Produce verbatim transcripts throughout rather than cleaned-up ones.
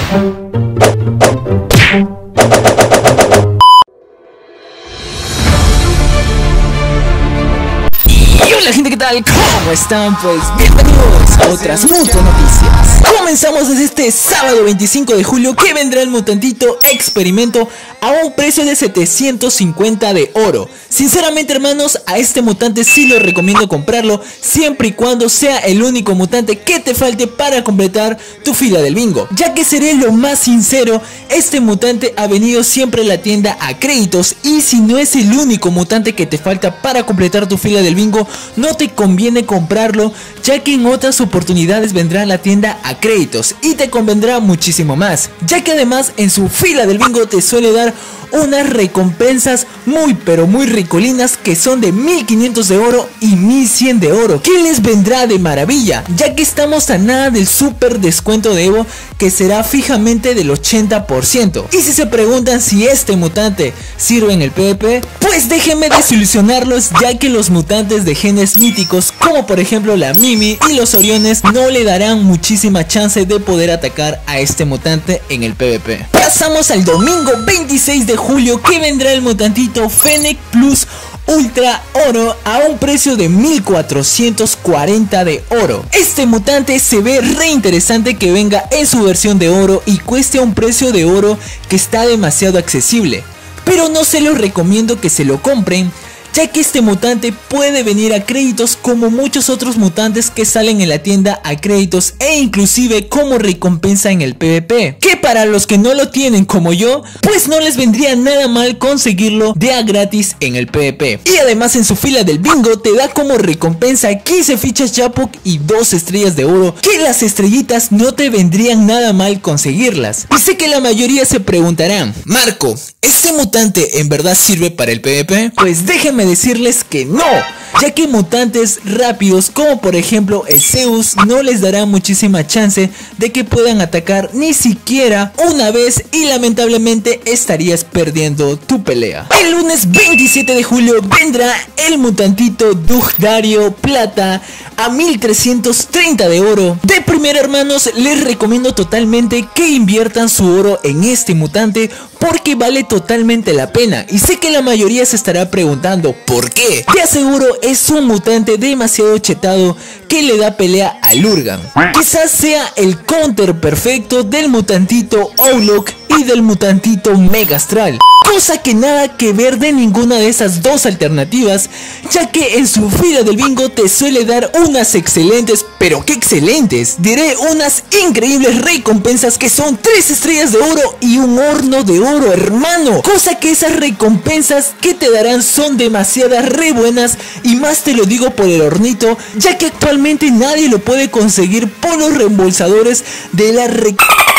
Hola gente, ¿qué tal? ¿Cómo están? Pues bienvenidos a otras Muto Noticias. Comenzamos desde este sábado veinticinco de julio, que vendrá el mutantito Experimento a un precio de setecientos cincuenta de oro. Sinceramente, hermanos, a este mutante sí lo recomiendo comprarlo, siempre y cuando sea el único mutante que te falte para completar tu fila del bingo. Ya que seré lo más sincero, este mutante ha venido siempre a la tienda a créditos, y si no es el único mutante que te falta para completar tu fila del bingo, no te conviene comprarlo, ya que en otras oportunidades vendrá a la tienda a créditos y te convendrá muchísimo más, ya que además en su fila del bingo te suele dar unas recompensas muy pero muy ricolinas, que son de mil quinientos de oro y mil cien de oro, que les vendrá de maravilla, ya que estamos a nada del super descuento de Evo, que será fijamente del ochenta por ciento. Y si se preguntan si este mutante sirve en el PvP, pues déjenme desilusionarlos, ya que los mutantes de genes míticos, como por ejemplo la Mimi y los Oriones, no le darán muchísima chance de poder atacar a este mutante en el PvP. Pasamos al domingo veintiséis de julio, que vendrá el mutantito Fennec Plus Ultra Oro a un precio de mil cuatrocientos cuarenta de oro. Este mutante se ve re interesante que venga en su versión de oro y cueste a un precio de oro que está demasiado accesible, pero no se los recomiendo que se lo compren, ya que este mutante puede venir a créditos como muchos otros mutantes que salen en la tienda a créditos, e inclusive como recompensa en el PvP, que para los que no lo tienen como yo, pues no les vendría nada mal conseguirlo de a gratis en el PvP. Y además en su fila del bingo te da como recompensa quince fichas Japok y dos estrellas de oro, que las estrellitas no te vendrían nada mal conseguirlas. Y sé que la mayoría se preguntarán: Marco, ¿este mutante en verdad sirve para el PvP? Pues déjenme decirles que no, ya que mutantes rápidos como por ejemplo el Zeus no les dará muchísima chance de que puedan atacar ni siquiera una vez, y lamentablemente estarías perdiendo tu pelea. El lunes veintisiete de julio vendrá el mutantito Dugdario Plata a mil trescientos treinta de oro. De primero, hermanos, les recomiendo totalmente que inviertan su oro en este mutante, porque vale totalmente la pena. Y sé que la mayoría se estará preguntando ¿por qué? Te aseguro, es un mutante demasiado chetado que le da pelea a Lurgan. Quizás sea el counter perfecto del mutantito Outlook y del mutantito Megastral, cosa que nada que ver de ninguna de esas dos alternativas, ya que en su fila del bingo te suele dar unas excelentes, pero que excelentes, diré unas increíbles recompensas, que son tres estrellas de oro y un horno de oro, hermano, cosa que esas recompensas que te darán son demasiadas re buenas, y más te lo digo por el hornito, ya que actualmente nadie lo puede conseguir por los reembolsadores de la re...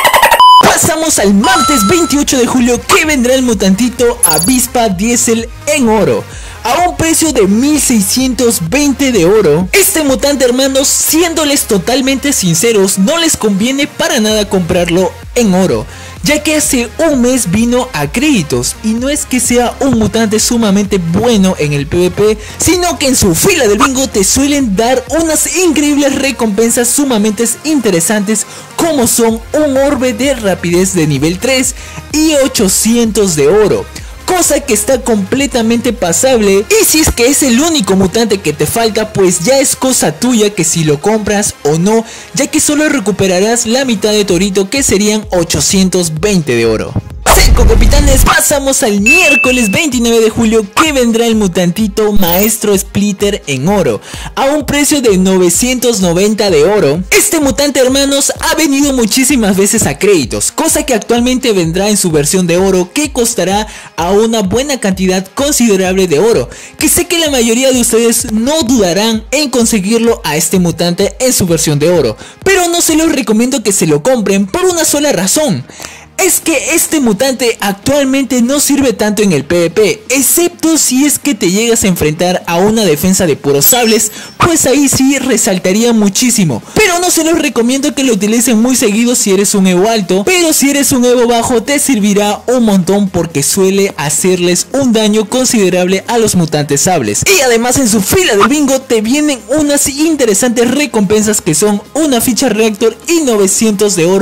Pasamos al martes veintiocho de julio, que vendrá el mutantito Avispa Diesel en oro a un precio de mil seiscientos veinte de oro. Este mutante, hermanos, siéndoles totalmente sinceros, no les conviene para nada comprarlo en oro, ya que hace un mes vino a créditos, y no es que sea un mutante sumamente bueno en el PvP, sino que en su fila del bingo te suelen dar unas increíbles recompensas sumamente interesantes, como son un orbe de rapidez de nivel tres y ochocientos de oro, cosa que está completamente pasable. Y si es que es el único mutante que te falta, pues ya es cosa tuya que si lo compras o no, ya que solo recuperarás la mitad de Torito, que serían ochocientos veinte de oro. Seco, capitanes, pasamos al miércoles veintinueve de julio, que vendrá el mutantito Maestro Splitter en oro a un precio de novecientos noventa de oro. Este mutante, hermanos, ha venido muchísimas veces a créditos, cosa que actualmente vendrá en su versión de oro, que costará a una buena cantidad considerable de oro, que sé que la mayoría de ustedes no dudarán en conseguirlo a este mutante en su versión de oro, pero no se los recomiendo que se lo compren por una sola razón. Es que este mutante actualmente no sirve tanto en el PvP, excepto si es que te llegas a enfrentar a una defensa de puros sables, pues ahí sí resaltaría muchísimo. Pero no se los recomiendo que lo utilicen muy seguido si eres un Evo alto, pero si eres un Evo bajo te servirá un montón, porque suele hacerles un daño considerable a los mutantes sables. Y además en su fila del bingo te vienen unas interesantes recompensas, que son una ficha reactor y novecientos de oro,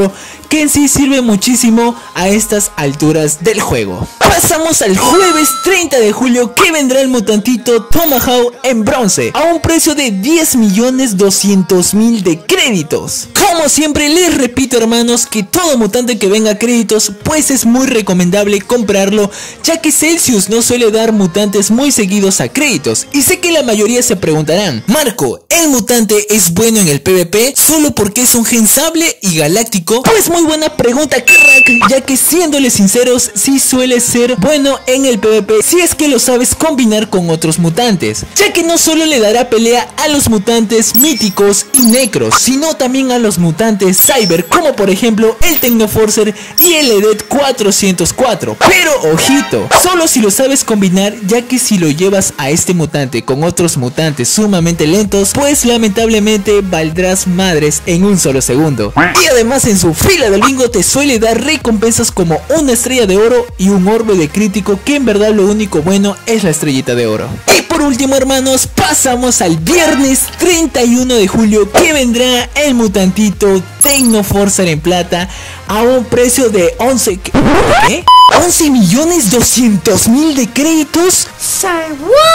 que en sí sirve muchísimo a estas alturas del juego. Pasamos al jueves treinta de julio, que vendrá el mutantito Tomahawk en bronce a un precio de diez millones doscientos mil de créditos. Como siempre les repito, hermanos, que todo mutante que venga a créditos pues es muy recomendable comprarlo, ya que Celsius no suele dar mutantes muy seguidos a créditos. Y sé que la mayoría se preguntarán: Marco, ¿el mutante es bueno en el PvP solo porque es un gensable y galáctico? Pues muy buena pregunta, crack, ya que siéndoles sinceros, sí suele ser bueno en el PvP si es que lo sabes combinar con otros mutantes, ya que no solo le dará pelea a los mutantes míticos y necros, sino también a los mutantes cyber, como por ejemplo el Technoforcer y el Edet cuatrocientos cuatro. Pero ojito, solo si lo sabes combinar, ya que si lo llevas a este mutante con otros mutantes sumamente lentos, pues lamentablemente valdrás madres en un solo segundo. Y además en su fila del bingo te suele dar recompensas como una estrella de oro y un orbe de crítico, que en verdad lo único bueno es la estrellita de oro. Y por último, hermanos, pasamos al viernes treinta y uno de julio, que vendrá el mutantito Technoforcer en plata a un precio de once... ¿Qué? once millones doscientos mil de créditos. Say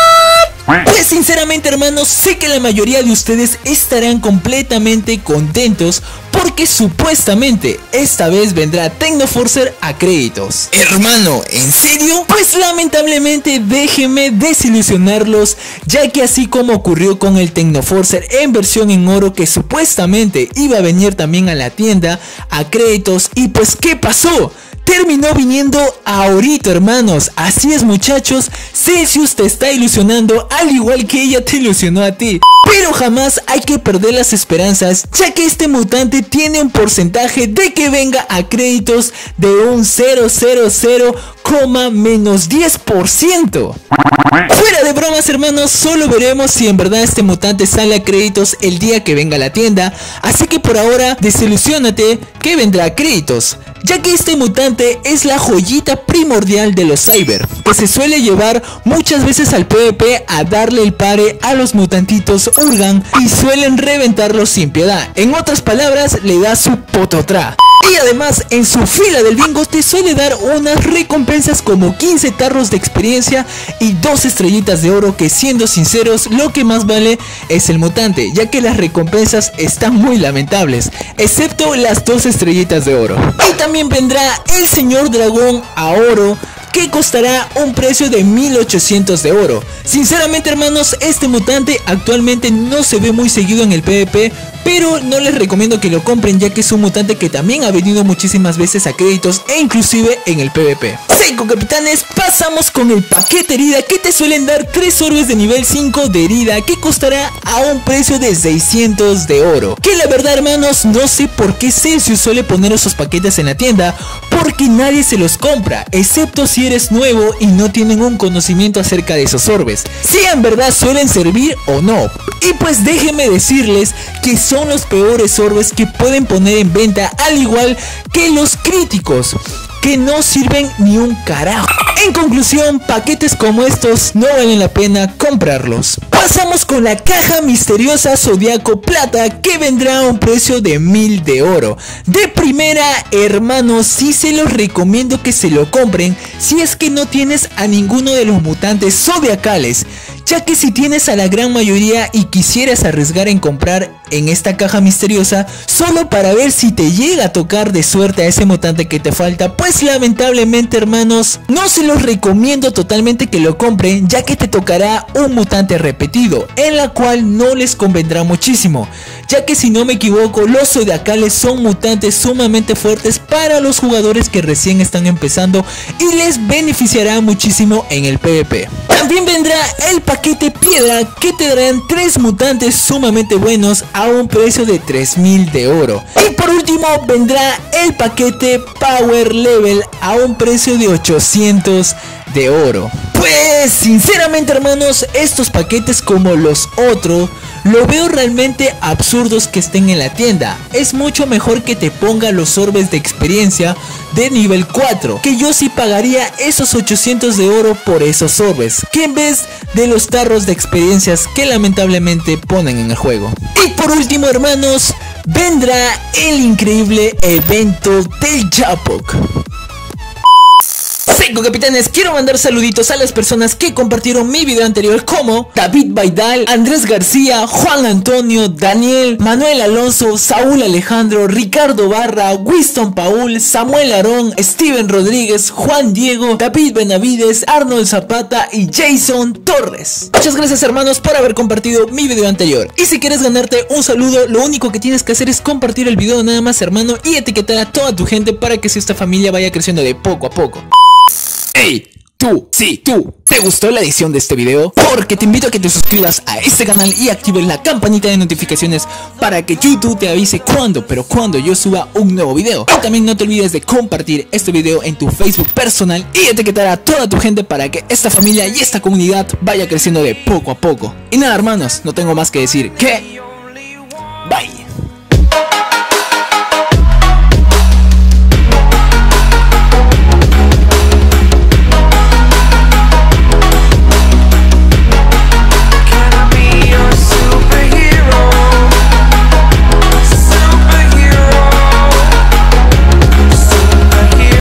what? Pues sinceramente, hermanos, sé que la mayoría de ustedes estarán completamente contentos porque supuestamente esta vez vendrá Technoforcer a créditos. Hermano, ¿en serio? Pues lamentablemente déjenme desilusionarlos, ya que así como ocurrió con el Technoforcer en versión en oro, que supuestamente iba a venir también a la tienda a créditos, y pues ¿qué pasó? Terminó viniendo ahorita, hermanos. Así es, muchachos, Celsius te está ilusionando al igual que ella te ilusionó a ti. Pero jamás hay que perder las esperanzas, ya que este mutante tiene un porcentaje de que venga a créditos de un cero cero cero menos diez por ciento. Fuera de bromas, hermanos, solo veremos si en verdad este mutante sale a créditos el día que venga a la tienda. Así que por ahora desilusiónate que vendrá a créditos, ya que este mutante es la joyita primordial de los cyber, que se suele llevar muchas veces al PvP a darle el pare a los mutantitos Urgan y suelen reventarlos sin piedad. En otras palabras, le da su pototra. Y además en su fila del bingo te suele dar unas recompensas como quince tarros de experiencia y dos estrellitas de oro, que siendo sinceros lo que más vale es el mutante, ya que las recompensas están muy lamentables, excepto las dos estrellitas de oro. Y también vendrá el señor dragón a oro, que costará un precio de mil ochocientos de oro. Sinceramente, hermanos, este mutante actualmente no se ve muy seguido en el PvP, pero no les recomiendo que lo compren, ya que es un mutante que también ha venido muchísimas veces a créditos e inclusive en el PvP. Seco, capitanes, pasamos con el paquete herida, que te suelen dar tres orbes de nivel cinco de herida, que costará a un precio de seiscientos de oro. Que la verdad, hermanos, no sé por qué Celsius suele poner esos paquetes en la tienda, porque nadie se los compra, excepto si eres nuevo y no tienen un conocimiento acerca de esos orbes, si en verdad suelen servir o no. Y pues déjenme decirles que son los peores orbes que pueden poner en venta, al igual que los críticos, que no sirven ni un carajo. En conclusión, paquetes como estos no valen la pena comprarlos. Pasamos con la caja misteriosa Zodiaco Plata, que vendrá a un precio de mil de oro. De primera, hermanos, sí se los recomiendo que se lo compren si es que no tienes a ninguno de los mutantes zodiacales, ya que si tienes a la gran mayoría y quisieras arriesgar en comprar en esta caja misteriosa solo para ver si te llega a tocar de suerte a ese mutante que te falta, pues lamentablemente, hermanos, no se los recomiendo totalmente que lo compren, ya que te tocará un mutante repetido, en la cual no les convendrá muchísimo, ya que si no me equivoco, los zodiacales son mutantes sumamente fuertes para los jugadores que recién están empezando y les beneficiará muchísimo en el PvP. También vendrá el paquete piedra, que te darán tres mutantes sumamente buenos a un precio de tres mil de oro. Y por último vendrá el paquete Power Level a un precio de ochocientos de oro. Pues sinceramente, hermanos, estos paquetes como los otros lo veo realmente absurdos que estén en la tienda. Es mucho mejor que te ponga los orbes de experiencia de nivel cuatro, que yo sí pagaría esos ochocientos de oro por esos orbes, que en vez de los tarros de experiencias que lamentablemente ponen en el juego. Y por último, hermanos, vendrá el increíble evento del Yapok. Seco capitanes, quiero mandar saluditos a las personas que compartieron mi video anterior, como David Baidal, Andrés García, Juan Antonio, Daniel, Manuel Alonso, Saúl Alejandro, Ricardo Barra, Winston Paul, Samuel Arón, Steven Rodríguez, Juan Diego, David Benavides, Arnold Zapata y Jason Torres. Muchas gracias hermanos por haber compartido mi video anterior. Y si quieres ganarte un saludo, lo único que tienes que hacer es compartir el video nada más hermano, y etiquetar a toda tu gente para que esta familia vaya creciendo de poco a poco. ¡Ey! Tú, sí, tú, ¿te gustó la edición de este video? Porque te invito a que te suscribas a este canal y actives la campanita de notificaciones para que YouTube te avise cuando, pero cuando yo suba un nuevo video. Y también no te olvides de compartir este video en tu Facebook personal y etiquetar a toda tu gente para que esta familia y esta comunidad vaya creciendo de poco a poco. Y nada hermanos, no tengo más que decir que...